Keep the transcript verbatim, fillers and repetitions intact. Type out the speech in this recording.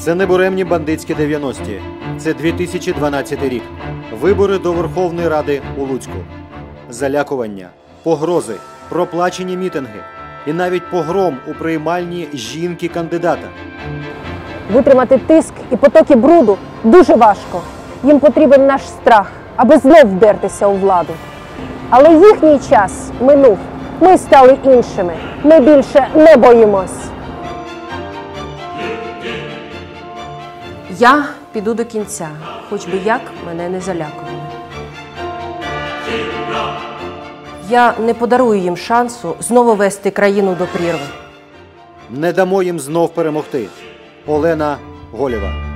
Це не буремні бандитські дев'яності. Це дві тисячі дванадцятий рік. Вибори до Верховної Ради у Луцьку. Залякування, погрози, проплачені мітинги і навіть погром у приймальні жінки-кандидата. Витримати тиск і потоки бруду дуже важко. Їм потрібен наш страх, аби знов вдертися у владу. Але їхній час минув. Ми стали іншими. Ми більше не боїмось. Я піду до кінця, хоч би як мене не залякували. Я не подарую їм шансу знову вести країну до прірви. Не дамо їм знов перемогти. Олена Голєва.